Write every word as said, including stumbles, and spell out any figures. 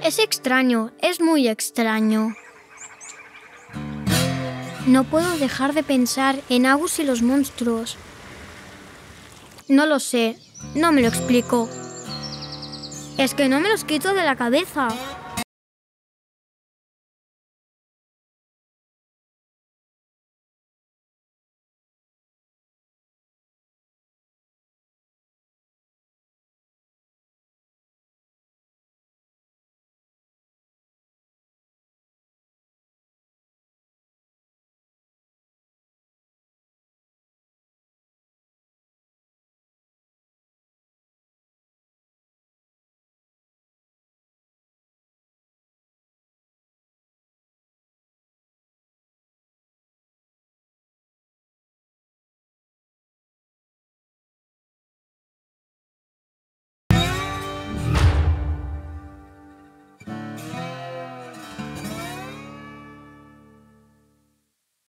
Es extraño, es muy extraño. No puedo dejar de pensar en Agus y los monstruos. No lo sé, no me lo explico. Es que no me los quito de la cabeza.